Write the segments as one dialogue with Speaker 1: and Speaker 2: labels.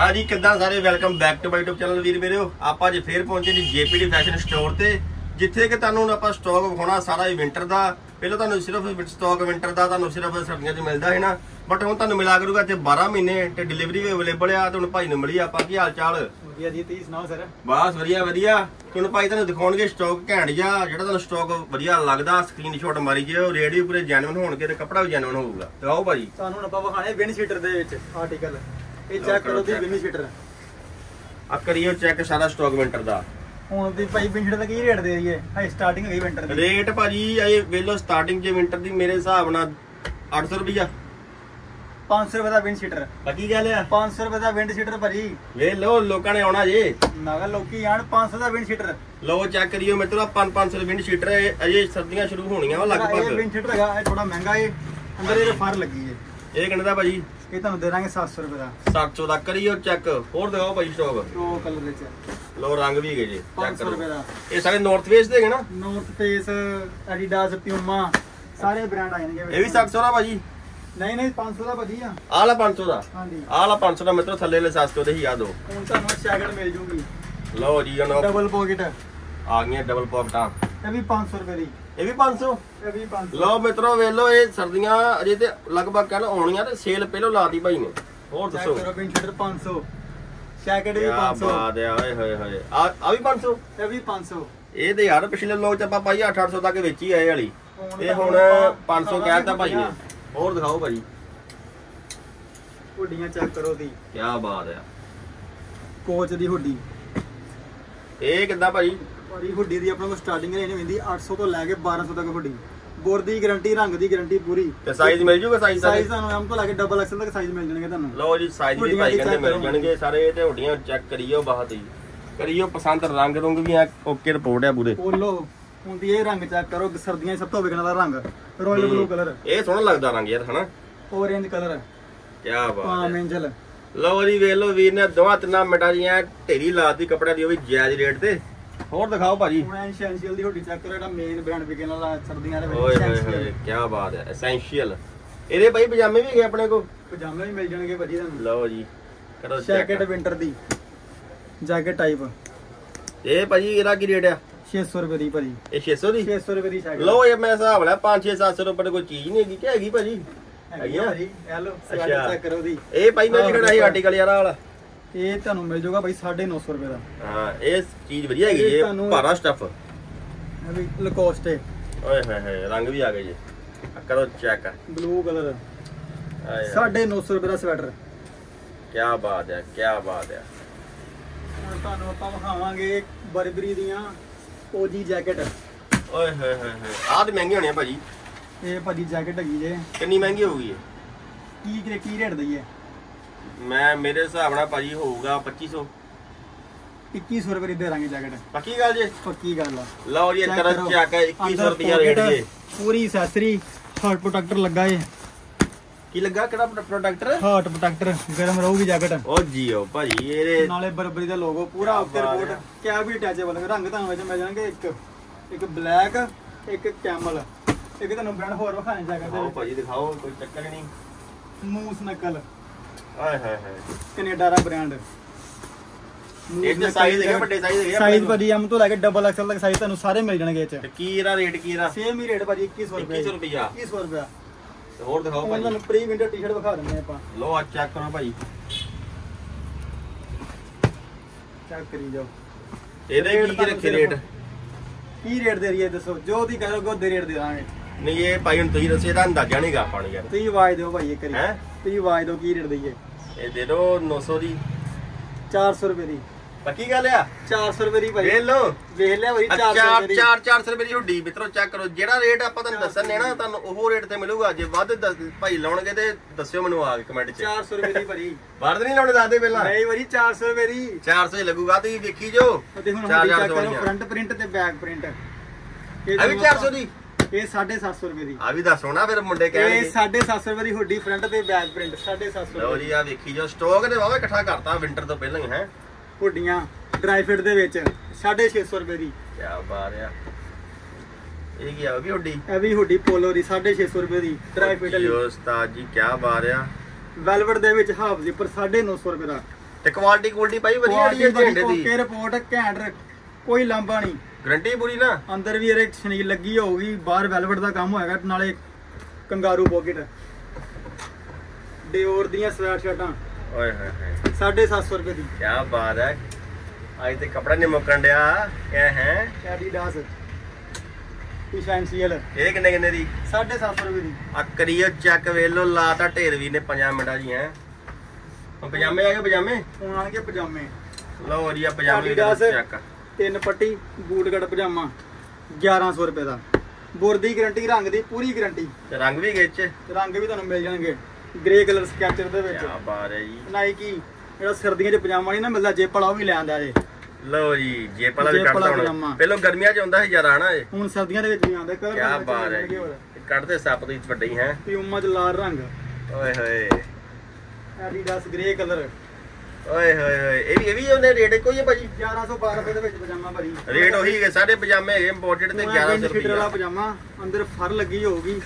Speaker 1: हाँ जी किदा सारे welcome back to my YouTube channel वीर मेरे आप अज फिर पहुंचे जी जेपीडी फैशन स्टोर ते जिथे कि तुहानू आप स्टॉक विखाउणा सारा ही विंटर का पहले तुहानू सिर्फ स्टॉक विंटर का तुहानू सिर्फ सर्दियों च मिलता है ना बट हुण तुहानू मिला करूगा इत्थे 12 महीने ते डिलीवरी भी अवेलेबल आ ते हुण भाई नूं मिली आपां की हाल चाल
Speaker 2: ਵਧੀਆ ਜੀ ਤੁਸੀਂ ਸੁਣਾਓ ਸਰ
Speaker 1: बस वधिया वधिया तुहानू भाई तुहानू दिखाउणगे स्टॉक घैंट जा जिहड़ा तुहानू स्टॉक वधिया लगदा स्क्रीनशॉट मारी जिओ रेट भी पूरे जेन्युइन होणगे ते कपड़ा भी जेन्युइन होਊਗਾ दिखाओ भाई
Speaker 2: ਤੁਹਾਨੂੰ ਆਪਾਂ ਵਿਖਾਣੇ ਵਿੰਡ ਸ਼ੀਟਰ ਦੇ ਵਿੱਚ ਆਰਟੀਕਲ ਇਹ ਚੈੱਕ ਕਰੋ ਦੀ ਵਿੰਡ ਸ਼ੀਟਰ
Speaker 1: ਆ ਕਰੀਓ ਚੈੱਕ ਸਾਰਾ ਸਟਾਕ ਵਿੰਟਰ ਦਾ
Speaker 2: ਹੁਣ ਦੀ ਭਾਈ ਵਿੰਡ ਸ਼ੀਟਰ ਦਾ ਕੀ ਰੇਟ ਦੇ ਰਹੀ ਹੈ ਹਾਈ ਸਟਾਰਟਿੰਗ ਹੈਗੀ ਵਿੰਟਰ ਦੀ
Speaker 1: ਰੇਟ ਭਾਜੀ ਇਹ ਵੇਲੋ ਸਟਾਰਟਿੰਗ ਜੇ ਵਿੰਟਰ ਦੀ ਮੇਰੇ ਹਿਸਾਬ ਨਾਲ 800 ਰੁਪਿਆ
Speaker 2: 500 ਰੁਪਏ ਦਾ ਵਿੰਡ ਸ਼ੀਟਰ
Speaker 1: ਬਾਕੀ ਗੱਲ ਆ
Speaker 2: 500 ਰੁਪਏ ਦਾ ਵਿੰਡ ਸ਼ੀਟਰ ਭਾਜੀ
Speaker 1: ਵੇ ਲੋ ਲੋਕਾਂ ਨੇ ਆਉਣਾ ਜੇ
Speaker 2: ਨਾਗਾ ਲੋਕੀ ਆਣ 500 ਦਾ ਵਿੰਡ ਸ਼ੀਟਰ
Speaker 1: ਲੋ ਚੈੱਕ ਕਰਿਓ ਮਿੱਤਰੋ 500 ਦੇ ਵਿੰਡ ਸ਼ੀਟਰ ਅਜੇ ਸਰਦੀਆਂ ਸ਼ੁਰੂ ਹੋਣੀਆਂ ਵਾ ਲਗਭਗ
Speaker 2: ਇਹ ਵਿੰਡ ਸ਼ੀਟਰ ਹੈਗਾ ਇਹ ਥੋੜਾ ਮਹਿੰਗਾ ਹੈ ਅੰਦਰ ਇਹਦੇ ਫਰ ਲੱਗੀ ਹੈ
Speaker 1: ਇਹ ਕਿੰਨੇ ਦਾ ਭਾਜੀ
Speaker 2: ਇਹ ਤੁਹਾਨੂੰ ਦੇ ਦਾਂਗੇ 700 ਰੁਪਏ ਦਾ
Speaker 1: 700 ਦਾ ਕਰਿਓ ਚੈੱਕ ਹੋਰ ਦਿਖਾਓ ਭਾਈ ਸਟਾਕ
Speaker 2: ਉਹ ਕਲਰ ਵਿੱਚ
Speaker 1: ਲੋ ਰੰਗ ਵੀ ਹੈਗੇ ਜੀ ਚੈੱਕ
Speaker 2: 500 ਰੁਪਏ ਦਾ
Speaker 1: ਇਹ ਸਾਰੇ ਨਾਰਥ ਫੇਸ ਦੇ ਹੈਗੇ ਨਾ
Speaker 2: ਨਾਰਥ ਫੇਸ ਐਡੀਡਾਸ ਪਿਊਮਾ ਸਾਰੇ ਬ੍ਰਾਂਡ ਆ ਜਾਣਗੇ
Speaker 1: ਇਹ ਵੀ 700 ਦਾ ਭਾਜੀ
Speaker 2: ਨਹੀਂ ਨਹੀਂ 500 ਦਾ ਭਾਜੀ ਆ
Speaker 1: ਆਹ ਲਾ 500 ਦਾ
Speaker 2: ਹਾਂਜੀ
Speaker 1: ਆਹ ਲਾ 500 ਦਾ ਮਿੱਤਰੋ ਥੱਲੇ ਲੈ 700 ਦੇ ਹੀ ਆ ਦੋ
Speaker 2: ਹੁਣ ਤੁਹਾਨੂੰ ਜੈਕਟ ਮਿਲ ਜੂਗੀ
Speaker 1: ਲਓ ਜੀ ਹੁਣ
Speaker 2: ਡਬਲ ਪੌਕਟ
Speaker 1: ਆ ਗਈਆਂ ਡਬਲ ਪੌਕਟਾਂ
Speaker 2: ਇਹ ਵੀ 500 ਰੁਪਏ ਦੀ
Speaker 1: ਇਹ ਵੀ 500
Speaker 2: ਇਹ ਵੀ 500
Speaker 1: ਲਓ ਮਿੱਤਰੋ ਵੇਖ ਲਓ ਇਹ ਸਰਦੀਆਂ ਅਜੇ ਤੇ ਲਗਭਗ ਕਹਿ ਲਓ ਆਉਣੀਆਂ ਤੇ ਸੇਲ ਪਹਿਲਾਂ ਲਾਤੀ ਭਾਈ ਨੇ ਹੋਰ ਦੱਸੋ
Speaker 2: ਕਰੋ ਪਿੰਨ ਸ਼ੀਟਰ 500 ਜੈਕਟ ਵੀ
Speaker 1: ਕੀ
Speaker 2: 500
Speaker 1: ਬਾਤ ਹੈ ਓਏ ਹੋਏ ਹੋਏ ਆ ਵੀ 500
Speaker 2: ਇਹ ਵੀ 500
Speaker 1: ਇਹ ਤੇ ਯਾਰ ਪਿਛਲੇ ਲੋਕ ਚ ਆਪਾਂ ਭਾਈ 800 ਤੱਕ ਵੇਚੀ ਆਏ ਵਾਲੀ ਇਹ ਹੁਣ 500 ਕਹਿਤਾ ਭਾਈ ਨੇ ਹੋਰ ਦਿਖਾਓ ਭਾਈ
Speaker 2: ਹੁੱਡੀਆਂ ਚੈੱਕ ਕਰੋ ਦੀ
Speaker 1: ਕੀ ਬਾਤ ਹੈ
Speaker 2: ਕੋਚ ਦੀ ਹੁੱਡੀ
Speaker 1: ਇਹ ਕਿੱਦਾਂ ਭਾਈ
Speaker 2: ਭਾਈ ਹੁੱਡੀ ਦੀ ਆਪਣਾ ਕੋਲ ਸਟਾਰਟਿੰਗ ਰੇਂਜ ਹੁੰਦੀ 800 ਤੋਂ ਲੈ ਕੇ 1200 ਤੱਕ ਹੁੱਡੀ ਬੋਰ ਦੀ ਗਾਰੰਟੀ ਰੰਗ ਦੀ ਗਾਰੰਟੀ ਪੂਰੀ
Speaker 1: ਤੇ ਸਾਈਜ਼ ਮਿਲ ਜੂਗਾ ਸਾਈਜ਼
Speaker 2: ਤੁਹਾਨੂੰ ਐਮ ਤੋਂ ਲੈ ਕੇ ਡਬਲ ਐਕਸਲ ਤੱਕ ਸਾਈਜ਼ ਮਿਲ ਜਾਣਗੇ ਤੁਹਾਨੂੰ
Speaker 1: ਲਓ ਜੀ ਸਾਈਜ਼ ਵੀ ਭਾਈ ਕਹਿੰਦੇ ਮਿਲ ਜਾਣਗੇ ਸਾਰੇ ਤੇ ਹੁੱਡੀਆਂ ਚੈੱਕ ਕਰੀਓ ਬਾਤ ਹੀ ਕਰੀਓ ਪਸੰਦ ਰੰਗ ਰੁੰਗ ਵੀ ਆ ਓਕੇ ਰਿਪੋਰਟ ਆ ਪੂਰੇ
Speaker 2: ਬੋਲੋ ਹੁੰਦੀ ਇਹ ਰੰਗ ਚੈੱਕ ਕਰੋ ਸਰਦੀਆਂ ਸਭ ਤੋਂ ਵਿਕਣ ਵਾਲਾ ਰੰਗ ਰਾਇਲ ਬਲੂ ਕਲਰ
Speaker 1: ਇਹ ਸੋਹਣਾ ਲੱਗਦਾ ਰੰਗ ਯਾਰ ਹਨਾ
Speaker 2: ਔਰੇਂਜ ਕਲਰ
Speaker 1: ਕੀ ਬਾਤ
Speaker 2: ਪਾਮ ਐਂਜਲ
Speaker 1: ਲਓ ਜੀ ਵੇਖ ਲਓ ਵੀਰ ਨੇ ਦੋਵਾਂ ਤਿੰਨਾਂ ਮਿੰਟਾਂ ਦੀਆਂ ਢੇਰੀ ਲਾਤੀ ਕੱਪੜਿਆਂ ਦੀ ਉਹ ਵੀ ਜਾਇਜ਼ ਰੇਟ ਤੇ ਹੋਰ ਦਿਖਾਓ ਭਾਜੀ
Speaker 2: ਹੁਣ ਐਸੈਂਸ਼ੀਅਲ ਦੀ ਹੁੱਡੀ ਚੈੱਕ ਕਰੋ ਜਿਹੜਾ ਮੇਨ ਬ੍ਰਾਂਡ ਵਿਕਣ ਵਾਲਾ ਸਰਦੀਆਂ ਦੇ ਵਿੱਚ
Speaker 1: ਓਏ ਹੋਏ ਹੋਏ ਕੀ ਬਾਤ ਹੈ ਐਸੈਂਸ਼ੀਅਲ ਇਹਦੇ ਭਾਈ ਪਜਾਮੇ ਵੀ ਹੈਗੇ ਆਪਣੇ ਕੋਲ
Speaker 2: ਪਜਾਮੇ ਵੀ ਮਿਲ ਜਾਣਗੇ ਭਾਜੀ ਤੁਹਾਨੂੰ
Speaker 1: ਲਓ ਜੀ ਕਰੋ
Speaker 2: ਜੈਕਟ ਵਿੰਟਰ ਦੀ ਜੈਕਟ ਟਾਈਪ
Speaker 1: ਇਹ ਭਾਜੀ ਇਹਦਾ ਕੀ ਰੇਟ ਆ
Speaker 2: 600 ਰੁਪਏ ਦੀ ਭਾਜੀ
Speaker 1: ਇਹ 600 ਦੀ
Speaker 2: 600 ਰੁਪਏ ਦੀ ਜੈਕਟ
Speaker 1: ਲਓ ਇਹ ਮੈਂ ਹਿਸਾਬ ਲਿਆ 5-6 700 ਰੁਪਏ ਕੋਈ ਚੀਜ਼ ਨਹੀਂ ਹੈਗੀ ਕਿ ਹੈਗੀ ਭਾਜੀ
Speaker 2: ਹੈਗੀ ਆ ਭਾਜੀ ਇਹ ਲੋ ਚੈੱਕ ਕਰੋ ਦੀ
Speaker 1: ਇਹ ਭਾਈ ਮੈਂ ਜਿਹੜਾ ਸੀ ਆਰਟੀਕਲ ਯਾਰ ਵਾਲਾ
Speaker 2: ਇਹ ਤੁਹਾਨੂੰ ਮਿਲ ਜਾਊਗਾ ਭਾਈ 950 ਰੁਪਏ ਦਾ
Speaker 1: ਹਾਂ ਇਹ ਚੀਜ਼ ਵਧੀਆ ਹੈਗੀ ਇਹ ਭਾਰਾ ਸਟਫ
Speaker 2: ਇਹ ਵੀ ਲਕੋਸਟ ਹੈ
Speaker 1: ਓਏ ਹੋਏ ਹੋਏ ਰੰਗ ਵੀ ਆ ਗਏ ਜੀ ਕਰੋ ਚੈੱਕ
Speaker 2: ਬਲੂ ਕਲਰ 950 ਰੁਪਏ ਦਾ ਸਵੈਟਰ
Speaker 1: ਕੀ ਬਾਤ ਹੈ ਕੀ ਬਾਤ ਹੈ
Speaker 2: ਹੁਣ ਤੁਹਾਨੂੰ ਆਪਾਂ ਵਿਖਾਵਾਂਗੇ ਬਰਬਰੀ ਦੀਆਂ OG ਜੈਕਟ
Speaker 1: ਓਏ ਹੋਏ ਹੋਏ ਆਹ ਤੇ ਮਹਿੰਗੀ ਹੋਣੀ ਆ ਭਾਜੀ
Speaker 2: ਇਹ ਭਾਜੀ ਜੈਕਟ ਹੈਗੀ ਜੇ
Speaker 1: ਕਿੰਨੀ ਮਹਿੰਗੀ ਹੋਊਗੀ
Speaker 2: ਕੀ ਰੇਟ ਦਈਏ
Speaker 1: ਮੈਂ ਮੇਰੇ ਹਿਸਾਬ ਨਾਲ ਭਾਜੀ ਹੋਊਗਾ 2500
Speaker 2: 2100 ਰੁਪਏ ਦੀ ਦੇ ਦਾਂਗੇ ਜੈਕਟ
Speaker 1: ਪੱਕੀ ਗੱਲ ਜੇ
Speaker 2: ਪੱਕੀ ਗੱਲ ਆ
Speaker 1: ਲਓ ਜੀ ਇੱਕ ਤਰ੍ਹਾਂ ਚੱਕ 2100 ਰੁਪਿਆ ਰੇਟ ਜੇ
Speaker 2: ਪੂਰੀ ਐਕਸੈਸਰੀ ਹਾਰਟ ਪ੍ਰੋਟੈਕਟਰ ਲੱਗਾ ਏ
Speaker 1: ਕੀ ਲੱਗਾ ਕਿਹੜਾ ਪ੍ਰੋਟੈਕਟਰ
Speaker 2: ਹਾਰਟ ਪ੍ਰੋਟੈਕਟਰ ਗਰਮ ਰਹੂਗੀ ਜੈਕਟ
Speaker 1: ਓ ਜੀਓ ਭਾਜੀ ਇਹਦੇ
Speaker 2: ਨਾਲੇ ਬਰਬਰੀ ਦਾ ਲੋਗੋ ਪੂਰਾ ਉੱਤੇ ਰਿਪੋਰਟ ਕਿਆ ਵੀ ਅਟੈਚੇਬਲ ਰੰਗ ਤੁਹਾਨੂੰ ਵਿੱਚ ਮਿਲ ਜਾਣਗੇ ਇੱਕ ਬਲੈਕ ਇੱਕ ਕੈਮਲ ਇੱਕ ਤੁਹਾਨੂੰ ਬ੍ਰਾਂਡ ਹੋਰ ਵਿਖਾਣੇ ਜੈਕਟ ਦੇ
Speaker 1: ਭਾਜੀ ਦਿਖਾਓ ਕੋਈ ਚੱਕਰ ਨਹੀਂ
Speaker 2: ਮੂਸ ਨਕਲ
Speaker 1: ਆਏ ਹਾਏ ਹਾਏ
Speaker 2: ਕੈਨੇਡਾ ਦਾ ਬ੍ਰਾਂਡ
Speaker 1: ਇਹਦੇ ਸਾਈਜ਼ ਹੈਗੇ ਵੱਡੇ ਸਾਈਜ਼ ਹੈਗੇ
Speaker 2: ਸਾਈਜ਼ ਭਾਜੀ ਐਮ ਤੋਂ ਲੈ ਕੇ ਡਬਲ ਐਕਸਲ ਤੱਕ ਸਾਈਜ਼ ਤੁਹਾਨੂੰ ਸਾਰੇ ਮਿਲ ਜਾਣਗੇ ਇਹ ਚ
Speaker 1: ਤੇ ਕੀ ਇਹਦਾ ਰੇਟ ਕੀ ਇਹਦਾ
Speaker 2: ਸੇਮ ਹੀ ਰੇਟ ਭਾਜੀ 2100 ਰੁਪਏ
Speaker 1: 2100 ਰੁਪਿਆ
Speaker 2: 2100 ਰੁਪਏ
Speaker 1: ਹੋਰ ਦਿਖਾਓ ਭਾਜੀ
Speaker 2: ਤੁਹਾਨੂੰ ਪ੍ਰੀ ਵਿੰਟਰ ਟੀ-ਸ਼ਰਟ ਵਿਖਾ ਦਿੰਦੇ ਆਪਾਂ
Speaker 1: ਲੋ ਆ ਚੈੱਕ ਕਰੋ ਭਾਜੀ
Speaker 2: ਚੈੱਕ ਕਰੀ ਜਾਓ
Speaker 1: ਇਹਦੇ ਕੀ ਰੱਖੇ ਰੇਟ
Speaker 2: ਕੀ ਰੇਟ ਦੇ ਰਹੀ ਹੈ ਦੱਸੋ ਜੋ ਦੀ ਕਰੋਗੇ ਉਹਦੇ ਰੇਟ ਦੇ ਦਾਂਗੇ
Speaker 1: ਨਹੀਂ ਇਹ ਭਾਈ ਹੁਣ ਤੁਸੀਂ ਦੱਸੇ ਇਹਦਾ ਅੰਦਾਜ਼ਾ ਨਹੀਂਗਾ ਆਪਾਂ ਨੂੰ ਯਾਰ
Speaker 2: ਤੁਸੀਂ ਆਵਾਜ਼ ਦਿਓ ਭਾਈ ਇੱਕ ਵਾਰੀ
Speaker 1: ਹੈ
Speaker 2: ਤੁਸੀਂ ਆਵਾਜ਼ ਦਿਓ ਕੀ ਰੇਟ ਦਈਏ
Speaker 1: ਇਹ ਦੇ ਦਿਓ 900 ਦੀ
Speaker 2: 400 ਰੁਪਏ ਦੀ
Speaker 1: ਪੱਕੀ ਗੱਲ ਆ
Speaker 2: 400 ਰੁਪਏ ਦੀ ਭਾਈ
Speaker 1: ਵੇਖ ਲਓ
Speaker 2: ਵੇਖ ਲਿਆ ਭਾਈ 400 ਰੁਪਏ ਦੀ
Speaker 1: 400 ਰੁਪਏ ਦੀ ਹੁੱਡੀ ਮਿੱਤਰੋ ਚੈੱਕ ਕਰੋ ਜਿਹੜਾ ਰੇਟ ਆਪਾਂ ਤੁਹਾਨੂੰ ਦੱਸਣੇ ਨਾ ਤੁਹਾਨੂੰ ਉਹ ਰੇਟ ਤੇ ਮਿਲੂਗਾ ਜੇ ਵੱਧ ਭਾਈ ਲਾਉਣਗੇ ਤੇ ਦੱਸਿਓ ਮੈਨੂੰ ਆ ਕੇ ਕਮੈਂਟ 'ਚ
Speaker 2: 400 ਰੁਪਏ ਦੀ ਭਾਈ
Speaker 1: ਵੱਧ ਨਹੀਂ ਲਾਉਣੇ ਦੱਸਦੇ ਪਹਿਲਾਂ
Speaker 2: ਨਹੀਂ ਭਾਈ 400 ਰੁਪਏ ਦੀ
Speaker 1: 400 ਹੀ ਲੱਗੂਗਾ ਤੁਸੀਂ ਵੇਖੀ ਜੋ
Speaker 2: ਤੇ ਹੁਣ ਹੁੱਡੀ ਚੈੱਕ ਕਰੋ ਫਰੰਟ ਪ੍ਰਿੰਟ ਤੇ ਬੈਕ ਪ੍ਰਿੰਟ
Speaker 1: ਇਹ ਵੀ 400 ਦੀ
Speaker 2: ਇਹ 750 ਰੁਪਏ ਦੀ
Speaker 1: ਆ ਵੀ ਦੱਸੋ ਨਾ ਫਿਰ ਮੁੰਡੇ ਕਹਿਣਗੇ
Speaker 2: ਇਹ 750 ਰੁਪਏ ਦੀ ਹੁੱਡੀ ਫਰੰਟ ਤੇ ਬੈਕ ਪ੍ਰਿੰਟ 750
Speaker 1: ਲਓ ਜੀ ਆ ਵੇਖੀ ਜੋ ਸਟਾਕ ਦੇ ਵਾਵਾ ਇਕੱਠਾ ਕਰਤਾ ਵਿੰਟਰ ਤੋਂ ਪਹਿਲਾਂ ਹੀ ਹੈ
Speaker 2: ਹੁੱਡੀਆਂ ਡਰਾਈ ਫਿਟ ਦੇ ਵਿੱਚ 650 ਰੁਪਏ ਦੀ
Speaker 1: ਕੀ ਬਾਤ ਆ ਇਹ ਕੀ ਆ ਵੀ ਹੁੱਡੀ
Speaker 2: ਇਹ ਵੀ ਹੁੱਡੀ ਪੋਲੋ ਦੀ 650 ਰੁਪਏ ਦੀ ਡਰਾਈ ਫਿਟ ਵਾਲੀ
Speaker 1: ਉਸਤਾਦ ਜੀ ਕੀ ਬਾਤ ਆ
Speaker 2: ਵੈਲਵਟ ਦੇ ਵਿੱਚ ਹਾਫ ਜ਼ਿਪਰ 950 ਰੁਪਏ ਦਾ
Speaker 1: ਤੇ ਕੁਆਲਿਟੀ ਭਾਈ ਵਧੀਆ ਜਿਹੜੀ ਹੈ ਝੰਡੇ ਦੀ।
Speaker 2: ਓਕੇ ਰਿਪੋਰਟ ਘੈਂਟ, ਕੋਈ ਲਾਂਭਾ ਨਹੀਂ,
Speaker 1: ਗਰੰਟੀ ਪੂਰੀ ਨਾ।
Speaker 2: ਅੰਦਰ ਵੀ ਇਹਦੇ ਸ਼ਨੀਲ ਲੱਗੀ ਹੋਊਗੀ, ਬਾਹਰ ਵੈਲਵਟ ਦਾ ਕੰਮ ਹੋਏਗਾ, ਨਾਲੇ ਕੰਗਾਰੂ ਪੋਕਟ, ਡਿਓਰ ਦੀਆਂ ਸਵੈਟ ਸ਼ਰਟਾਂ
Speaker 1: ਓਏ ਹੋਏ ਹੋਏ
Speaker 2: 750 ਰੁਪਏ ਦੀ।
Speaker 1: ਕੀ ਬਾਤ ਹੈ, ਅੱਜ ਤੇ ਕਪੜਾ ਨਹੀਂ ਮੁੱਕਣ ਡਿਆ। ਕਿਆ ਹੈ
Speaker 2: ਐਡੀਡਾਸ ਇਸੈਂਸ਼ੀਅਲ,
Speaker 1: ਇਹ ਕਿੰਨੇ ਦੀ?
Speaker 2: 750 ਰੁਪਏ ਦੀ।
Speaker 1: ਆ ਕਰੀਓ ਚੱਕ ਵੇਲੋ ਲਾਤਾ ਢੇਰ ਵੀ ਨੇ 5 ਮਿੰਟਾਂ ਜੀ ਹੈ। ਹੁਣ ਪਜਾਮੇ ਆ ਗਏ, ਪਜਾਮੇ
Speaker 2: ਹੁਣ ਆਣਗੇ ਪਜਾਮੇ।
Speaker 1: ਲਓ ਜੀ ਆ ਪਜਾਮੇ
Speaker 2: ਐਡੀਡਾਸ
Speaker 1: ਚੱਕ
Speaker 2: 3 ਪੱਟੀ ਬੂਟ ਕੱਟ ਪਜਾਮਾ 1100 ਰੁਪਏ ਦਾ। ਬੁਰ ਦੀ ਗਾਰੰਟੀ, ਰੰਗ ਦੀ ਪੂਰੀ ਗਾਰੰਟੀ,
Speaker 1: ਤੇ ਰੰਗ ਵੀ ਗਿੱਚ,
Speaker 2: ਰੰਗ ਵੀ ਤੁਹਾਨੂੰ ਮਿਲ ਜਾਣਗੇ ਗ੍ਰੇ ਕਲਰ ਸਕੈਚਰ ਦੇ ਵਿੱਚ।
Speaker 1: ਕੀ ਬਾਤ ਹੈ ਜੀ।
Speaker 2: ਨਾਈਕੀ ਜਿਹੜਾ ਸਰਦੀਆਂ 'ਚ ਪਜਾਮਾ ਨਹੀਂ ਨਾ ਮਿਲਦਾ ਜੇਪ ਵਾਲਾ, ਉਹ ਵੀ ਲੈ ਆਂਦਾ ਜੇ।
Speaker 1: ਲਓ ਜੀ ਜੇਪ ਵਾਲਾ ਵੀ
Speaker 2: ਜੇਪ ਵਾਲਾ
Speaker 1: ਕੱਢਦਾ ਹੁਣ,
Speaker 2: ਪਜਾਮਾ।
Speaker 1: ਪਹਿਲਾਂ ਗਰਮੀਆਂ 'ਚ ਹੁੰਦਾ ਸੀ ਜ਼ਿਆਦਾ ਹਨਾ ਇਹ,
Speaker 2: ਹੁਣ ਸਰਦੀਆਂ ਦੇ ਵਿੱਚ ਵੀ ਆਉਂਦੇ ਕਲਰ।
Speaker 1: ਕੀ ਬਾਤ ਹੈ ਜੀ। ਕੱਢਦੇ ਸੱਪ ਦੀ ਵੱਡੇ ਹੈ।
Speaker 2: ਪਿਊਮਾ 'ਚ ਲਾਲ ਰੰਗ,
Speaker 1: ਓਏ ਹੋਏ
Speaker 2: ਐਡੀਡਾਸ ਗ੍ਰੇ ਕਲਰ।
Speaker 1: ਓਏ ਹੋਏ ਹੋਏ ਇਹ ਵੀ ਉਹਨੇ ਰੇਟ ਇੱਕੋ ਹੀ ਹੈ ਭਾਜੀ?
Speaker 2: 1112 ਰੁਪਏ ਦੇ ਵਿੱਚ ਪਜਾਮਾ ਭਾਜੀ।
Speaker 1: ਰੇਟ ਉਹੀ ਹੈ, ਸਾਰੇ ਪਜਾਮੇ ਹੈਗੇ ਇੰਪੋਰਟਡ ਤੇ 1100
Speaker 2: ਰੁਪਏ ਵਾਲਾ
Speaker 1: ਰੁਪਏ।
Speaker 2: ਪਜਾਮਾ ਅੰਦਰ ਫਰ ਲੱਗੀ ਹੋਊਗੀ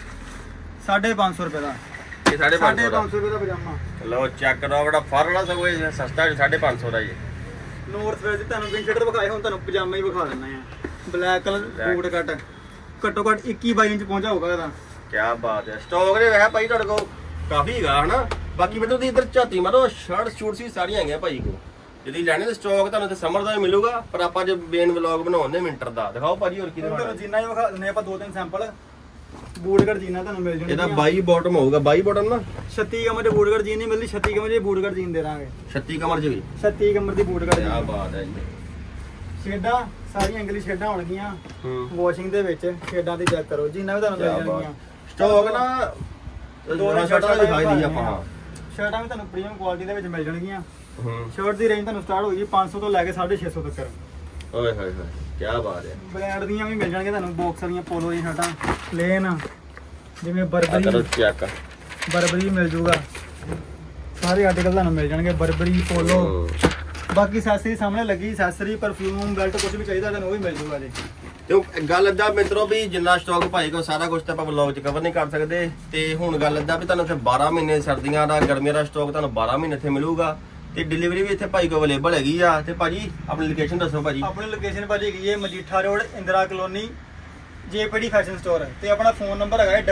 Speaker 2: 550 ਰੁਪਏ ਦਾ।
Speaker 1: ਇਹ 550
Speaker 2: ਰੁਪਏ ਦਾ ਪਜਾਮਾ।
Speaker 1: ਲਓ ਚੈੱਕ ਕਰੋ, ਬੜਾ ਫਰ ਵਾਲਾ ਸਗੋਂ ਇਹ ਸਸਤਾ 550 ਦਾ ਜੀ।
Speaker 2: ਨੋਰਥ ਫੇਸ ਤੁਹਾਨੂੰ ਵਿੰਗ ਸ਼ਰਟ ਵਿਖਾਏ, ਹੁਣ ਤੁਹਾਨੂੰ ਪਜਾਮਾ ਹੀ ਵਿਖਾ ਦਿੰਦੇ ਆ। ਬਲੈਕ ਕਲਰ ਬੂਟ ਕੱਟ, ਘੱਟੋ ਘੱਟ 21-22 ਇੰਚ ਪਹੁੰਚਾ ਹੋਊਗਾ ਇਹਦਾ।
Speaker 1: ਕੀ ਬਾਤ ਹੈ। ਸਟਾਕ ਦੇ ਵੈਸੇ ਭਾਈ ਤੁਹਾਡੇ ਕੋਲ ਕਾਫੀ ਹੈਗਾ ਹਨਾ। ਬਾਕੀ ਮੈਨੂੰ ਤੁਸੀਂ ਇੱਧਰ ਝਾਤੀ ਮਾਰੋ, ਸ਼ਰਟ ਸ਼ੂਟਸ ਵੀ ਸਾਰੀਆਂ ਹੈਗੀਆਂ ਭਾਈ ਕੋਲ। যদি ਲੈਣੇ ਤੇ ਸਟਾਕ ਤੁਹਾਨੂੰ ਤੇ ਸਮਰ ਦਾ ਵੀ ਮਿਲੂਗਾ, ਪਰ ਆਪਾਂ ਜੇ ਮੇਨ ਵਲੌਗ ਬਣਾਉਂਦੇ ਵਿੰਟਰ ਦਾ ਦਿਖਾਓ ਭਾਜੀ। ਹੋਰ ਕੀ ਦਿਖਾਉਣਾ?
Speaker 2: ਜੀਨਾ ਹੀ ਵਿਖਾ ਦਿੰਦੇ ਆਪਾਂ 2-3 ਸੈਂਪਲ। ਬੂਟਕਟ ਜੀਨਾ ਤੁਹਾਨੂੰ ਮਿਲ ਜਾਣਗੀਆਂ।
Speaker 1: ਇਹਦਾ 22 ਬਾਟਮ ਹੋਊਗਾ, 22 ਬਾਟਮ ਨਾ
Speaker 2: 36 ਕਮਰ ਦੇ ਬੂਟਕਟ ਜੀਨ ਨਹੀਂ ਮਿਲਦੀ, 36 ਕਮਰ ਦੇ ਬੂਟਕਟ ਜੀਨ ਦੇ ਦਾਂਗੇ।
Speaker 1: 36 ਕਮਰ ਚ ਵੀ
Speaker 2: 36 ਕਮਰ ਦੀ ਬੂਟਕਟ
Speaker 1: ਕੀ
Speaker 2: ਜੀਨ।
Speaker 1: ਬਾਤ ਹੈ ਜੀ।
Speaker 2: ਸ਼ੇਡਾਂ ਸਾਰੀਆਂ ਇੰਗਲਿਸ਼ ਸ਼ੇਡਾਂ ਹੋਣਗੀਆਂ ਵਾਸ਼ਿੰਗ ਦੇ ਵਿੱਚ। ਸ਼ੇਡਾਂ ਦੀ ਚੈੱਕ ਕਰੋ, ਜੀਨਾ ਵੀ ਤੁਹਾਨੂੰ ਮਿਲ ਜਾਣਗੀਆਂ।
Speaker 1: ਸਟਾਕ ਨਾ
Speaker 2: ਦੋ
Speaker 1: ਸ਼ਰਟਾਂ ਵੀ ਦਿਖਾਈ ਦੀ ਆਪਾਂ।
Speaker 2: ਸ਼ਰਟਾਂ ਵੀ ਤੁਹਾਨੂੰ ਪ੍ਰੀਮੀਅਮ ਕੁਆਲਿਟੀ ਦੇ ਵਿੱਚ ਮਿਲ ਜਾਣਗੀਆਂ। ਸ਼ਰਟ ਦੀ ਰੇਂਜ ਤੁਹਾਨੂੰ ਸਟਾਰਟ ਹੋਏਗੀ 500 ਤੋਂ ਲੈ ਕੇ 650 ਤੱਕ।
Speaker 1: ਓਏ ਹੋਏ ਹੋਏ ਕੀ ਬਾਤ ਹੈ।
Speaker 2: ਬ੍ਰਾਂਡ ਦੀਆਂ ਵੀ ਮਿਲ ਜਾਣਗੀਆਂ ਤੁਹਾਨੂੰ, ਬਾਕਸਰ ਦੀਆਂ, ਪੋਲੋ ਦੀਆਂ ਸ਼ਰਟਾਂ, ਪਲੇਨ ਜਿਵੇਂ
Speaker 1: ਕਰੋ ਚੈੱਕ।
Speaker 2: ਬਰਬਰੀ ਮਿਲ ਜੂਗਾ, ਸਾਰੇ ਆਰਟੀਕਲ ਤੁਹਾਨੂੰ ਮਿਲ ਜਾਣਗੇ। ਬਰਬਰੀ, ਪੋਲੋ, ਬਾਕੀ ਐਕਸੈਸਰੀ ਸਾਹਮਣੇ ਲੱਗੀ, ਐਕਸੈਸਰੀ, ਪਰਫਿਊਮ, ਬੈਲਟ, ਕੁਝ ਵੀ ਚਾਹੀਦਾ ਤੁਹਾਨੂੰ ਉਹ ਵੀ ਮਿਲ ਜੂਗਾ ਜੀ।
Speaker 1: ਤੇ ਗੱਲ ਏਦਾਂ ਮਿੱਤਰੋ ਵੀ ਜਿੰਨਾ ਸਟਾਕ ਭਾਈ ਕੋ ਸਾਰਾ ਕੁਝ ਤਾਂ ਆਪਾਂ ਵਲੌਗ 'ਚ ਕਵਰ ਨਹੀਂ ਕਰ ਸਕਦੇ। ਤੇ ਹੁਣ ਗੱਲ ਏਦਾਂ ਵੀ ਤੁਹਾਨੂੰ ਇੱਥੇ 12 ਮਹੀਨੇ ਸਰਦੀਆਂ ਦਾ, ਗਰਮੀਆਂ ਦਾ ਸਟਾਕ ਤੁਹਾਨੂੰ 12 ਮਹੀਨੇ ਇੱਥੇ ਮਿਲੂਗਾ। ਤੇ ਡਿਲੀਵਰੀ ਵੀ ਇੱਥੇ ਭਾਈ ਕੋ ਅਵੇਲੇਬਲ ਹੈਗੀ ਆ। ਤੇ ਭਾਜੀ ਆਪਣੀ ਲੋਕੇਸ਼ਨ ਦੱਸੋ ਭਾਜੀ।
Speaker 2: ਆਪਣੀ ਲੋਕੇਸ਼ਨ ਭਾਜੀ ਹੈਗੀ ਹੈ Majitha road, Indira colony, JPD fashion store. ਤੇ ਆਪਣਾ ਫੋਨ ਨੰਬਰ ਹੈਗਾ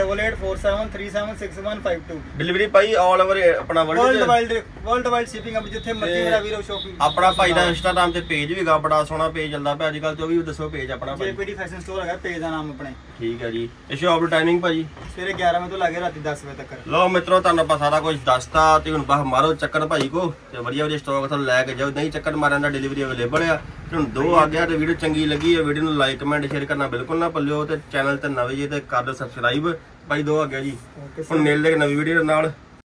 Speaker 2: 8847376152।
Speaker 1: ਡਿਲੀਵਰੀ ਭਾਈ ਆਲ ਓਵਰ ਆਪਣਾ
Speaker 2: ਵਰਲਡ ਵਾਈਡ ਸ਼ਿਪਿੰਗ ਆ, ਜਿੱਥੇ ਮਰਜ਼ੀ ਮੇਰਾ ਵੀਰੋ ਸ਼ੋਪਿੰਗ।
Speaker 1: ਆਪਣਾ ਭਾਈ ਦਾ ਇੰਸਟਾਗ੍ਰਾਮ ਤੇ ਪੇਜ ਵੀ ਹੈਗਾ, ਬੜਾ ਸੋਹਣਾ ਪੇਜ ਚੱਲਦਾ ਪਿਆ ਅੱਜ ਕੱਲ। ਤੇ ਉਹ ਵੀ ਦੱਸੋ ਪੇਜ ਆਪਣਾ ਭਾਈ।
Speaker 2: ਜੇਪੀਡੀ ਫੈਸ਼ਨ ਸਟੋਰ ਹੈਗਾ ਪੇਜ ਦਾ ਨਾਮ ਆਪਣੇ।
Speaker 1: ਠੀਕ ਹੈ ਜੀ। ਤੇ ਸ਼ਾਪ ਦੀ ਟਾਈਮਿੰਗ ਭਾਜੀ
Speaker 2: ਸਵੇਰੇ 11 ਵਜੇ ਤੋਂ ਲੈ ਕੇ ਰਾਤੀ 10 ਵਜੇ ਤੱਕ।
Speaker 1: ਲਓ ਮਿੱਤਰੋ ਤੁਹਾਨੂੰ ਆਪਾਂ ਸਾਰਾ ਕੁਝ ਦੱਸਤਾ। ਤੇ ਹੁਣ ਬਸ ਮਾਰੋ ਚੱਕਰ ਭਾਈ ਕੋ, ਤੇ ਵਧੀਆ ਵਧੀਆ ਸਟਾਕ ਤੁਹਾਨੂੰ ਲੈ ਕੇ ਜਾਓ। ਨਹੀਂ ਚੱਕਰ ਮਾਰਨ ਦਾ ਡਿਲੀਵਰੀ ਅਵੇਲੇਬਲ ਆ। ਤੇ ਹੁਣ 2 ਆ ਗਿਆ। ਤੇ ਵੀਡੀਓ ਚੰਗੀ ਲੱਗੀ ਹੈ, ਵੀਡੀਓ ਨੂੰ ਲਾਈਕ ਕਮੈਂਟ ਸ਼ੇਅਰ ਕਰਨਾ ਬਿਲਕੁਲ ਨਾ ਭੁੱਲਿਓ। ਤੇ ਚੈਨਲ ਤੇ ਨਵੇਂ ਜੇ ਤੇ ਕਰ ਦਿਓ ਸਬਸਕ੍ਰਾਈਬ ਭਾਈ। 2 ਆ ਗਿਆ ਜੀ। ਹੁਣ ਮਿਲਦੇ ਨਵੀਂ ਵੀਡੀਓ ਨਾਲ।